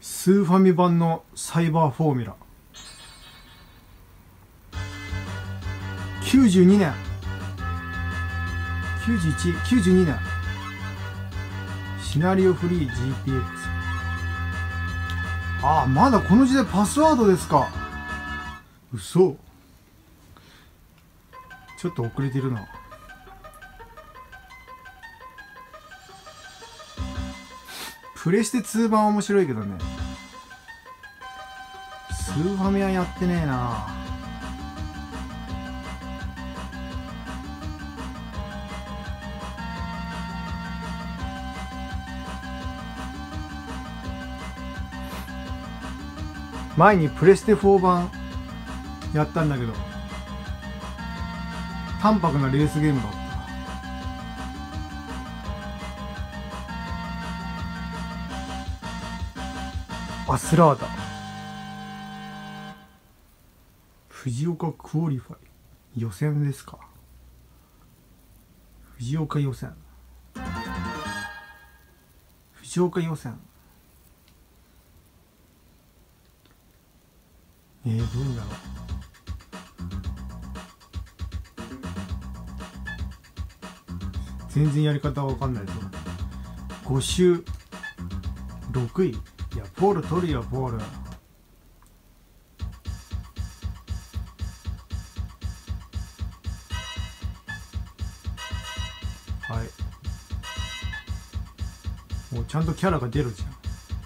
スーファミ版のサイバーフォーミュラ92年9192年シナリオフリー GPX。 ああ、まだこの時代パスワードですか。嘘。ちょっと遅れてるな。プレステ2版は面白いけどね。スーファミはやってねえな。前にプレステ4版やったんだけど、淡白なレースゲームだった。アスラーダ、藤岡クオリファイ予選ですか。藤岡予選、藤岡予選、どうだろう。全然やり方は分かんないぞ。5周6位。いや、ポール取るよ、ポール。はい。もうちゃんとキャラが出るじゃん。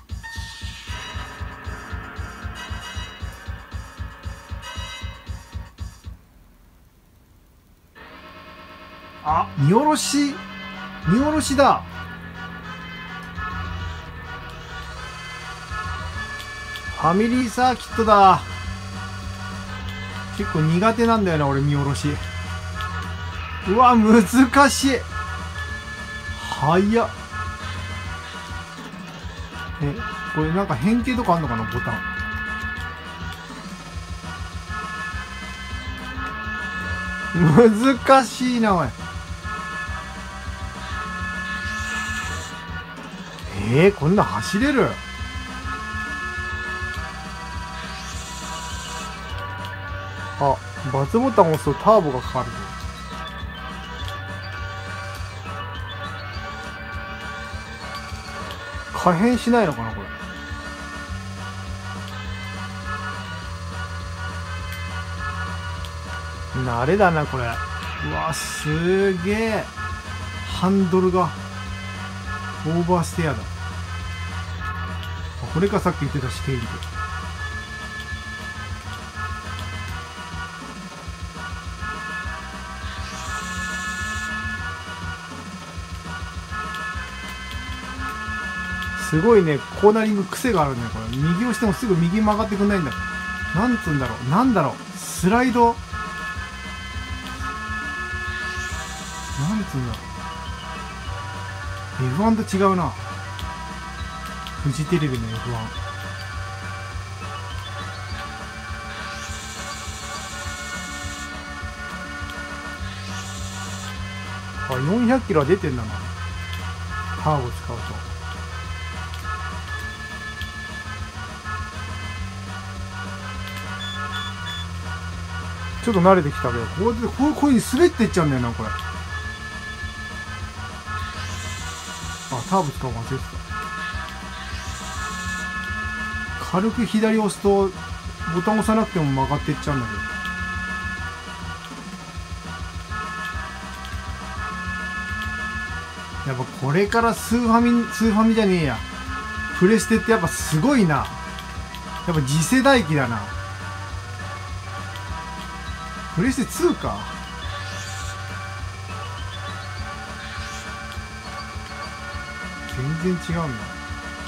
あ、見下ろしだ。ファミリーサーキットだ。結構苦手なんだよな、俺見下ろし。うわ、難しい。早っ。これなんか変形とかあんのかな、ボタン。難しいな、おい。こんな走れる？あ、バツボタンを押すとターボがかかる。可変しないのかな、これ。慣れだな、これ。うわ、すげえ。ハンドルがオーバーステアだ。これか、さっき言ってたステージで。すごいね、コーナリング癖があるね、これ。右押してもすぐ右曲がってくんないんだ。なんつうんだろう、なんだろう、スライド、なんつうんだろう。F1 と違うな。フジテレビの F1。あ、400キロは出てんだな。ターボ使うと。ちょっと慣れてきたけど、こういう風に滑っていっちゃうんだよな、これ。あ、ターボ使うの忘れてた。軽く左押すと、ボタン押さなくても曲がっていっちゃうんだけど。やっぱこれからスーファミじゃねえや。プレステってやっぱすごいな。やっぱ次世代機だな。プレステ2か。全然違うんだ。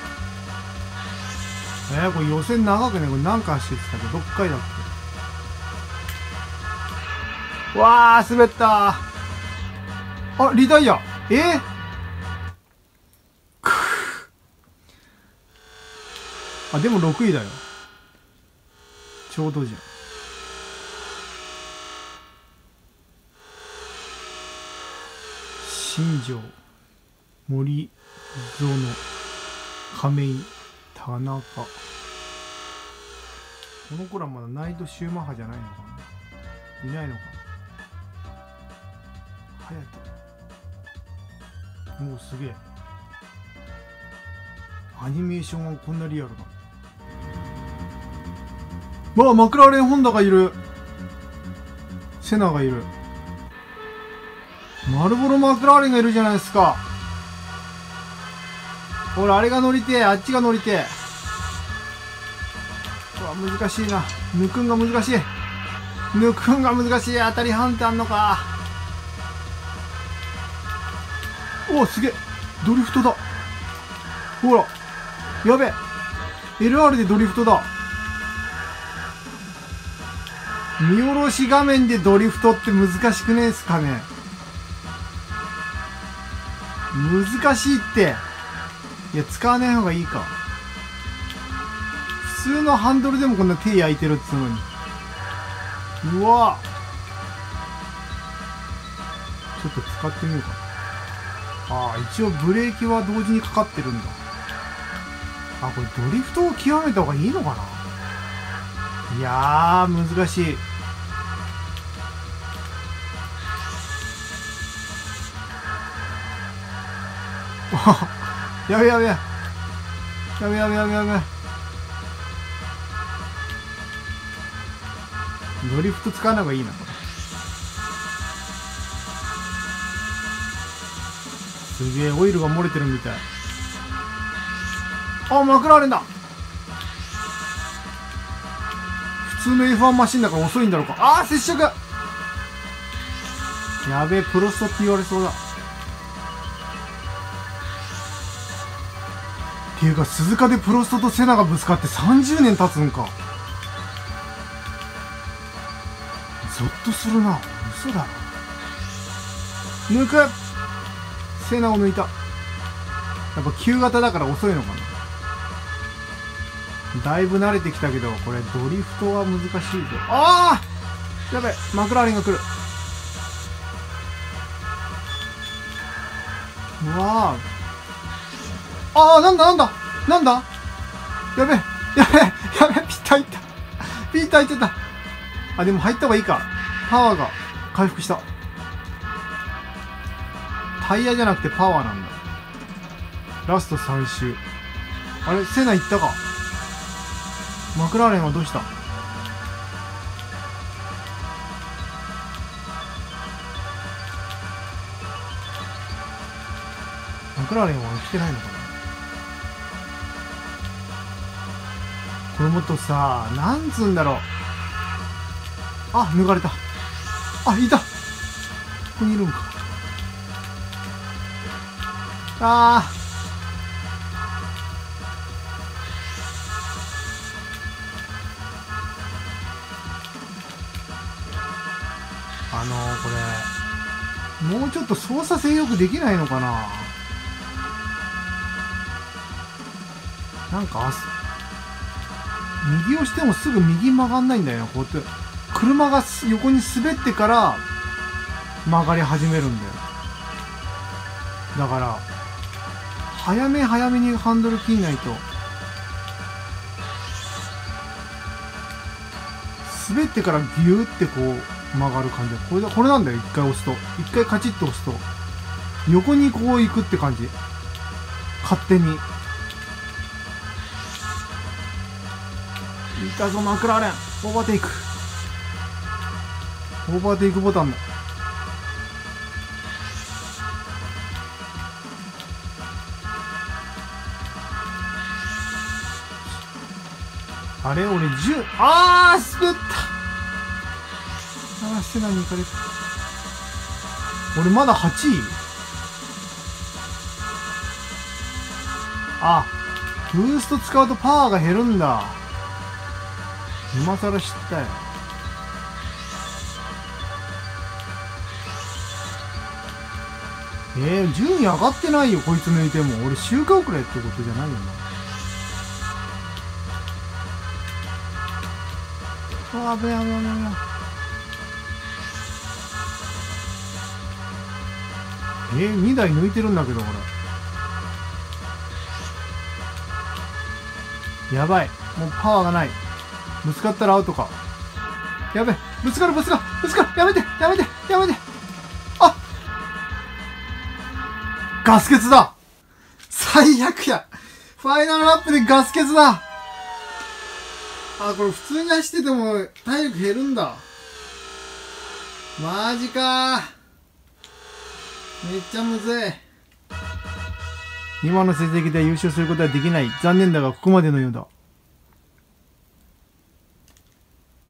これ予選長くね、これ何回走ってたっけ、6回だっけ。わー、滑ったー。あ、リタイア。くー。あ、でも6位だよ。ちょうどじゃん。新庄、森園、亀井、田田中。この子らまだナイトシューマッハじゃないのかな、いないのか。隼人、もうすげえ。アニメーションはこんなリアルな。わあ、マクラーレン・ホンダがいる。セナがいる。マルボロ・マクラーレンがいるじゃないですか。ほら、あれが乗りてえ、あっちが乗りてえ。うわ、難しいな。抜くんが難しい。抜くんが難しい。当たり判定あんのか。おお、すげえ。ドリフトだ。ほら。やべえ。LR でドリフトだ。見下ろし画面でドリフトって難しくねえっすかね。難しいって。いや、使わない方がいいか。普通のハンドルでもこんな手焼いてるっつうのに。うわ、ちょっと使ってみようか。ああ、一応ブレーキは同時にかかってるんだ。あ、これドリフトを極めた方がいいのかな。いやー、難しい。やべやべやべやべやべやべ。ドリフト使わない方がいいな。すげえ、オイルが漏れてるみたい。あ、マクラーレンだ。普通の F1 マシンだから遅いんだろうか。あー、接触。やべえ、プロストって言われそうだ。っていうか、鈴鹿でプロストとセナがぶつかって30年経つんか。ゾッとするな。嘘だろ。抜く。セナを抜いた。やっぱ旧型だから遅いのかな。だいぶ慣れてきたけど、これドリフトは難しいぞ。ああ、やべえ、マクラーレンが来る。うわあ。ああ、なんだなんだなんだ。やべえ、やべえ、やべえ、ピッタいった。ピッタいってた。あ、でも入った方がいいか。パワーが回復した。タイヤじゃなくてパワーなんだ。ラスト3周。あれ、セナ行ったか。マクラーレンはどうした。マクラーレンは来てないのかな。これもっとさ、なんつうんだろう。あ、抜かれた。あ、いた。ここにいるんか。あー。これ、もうちょっと操作性よくできないのかな。なんか、右押してもすぐ右曲がんないんだよな。こうやって、車が横に滑ってから曲がり始めるんだよ。だから、早め早めにハンドル切んないと。滑ってからギューってこう曲がる感じだ。これなんだよ。一回押すと。一回カチッと押すと。横にこう行くって感じ。勝手に。いたぞ、マクラーレン。オーバーテイク。オーバーテイクボタンだ。あれ俺10、あー滑った。あー、セナに行かれた。俺まだ8位。あ、ブースト使うとパワーが減るんだ。今更知ったよ。順位上がってないよ、こいつ抜いても。俺周回遅れってことじゃないよな。あべやべやべや。2台抜いてるんだけど、これ。 やばい。もうパワーがない。ぶつかったらアウトか。やべ。ぶつかる。やめて。あ、ガス欠だ。最悪や。ファイナルラップでガス欠だ。あ、これ普通に走ってても体力減るんだ。マジかー。めっちゃむずい。今の成績では優勝することはできない。残念だがここまでのようだ。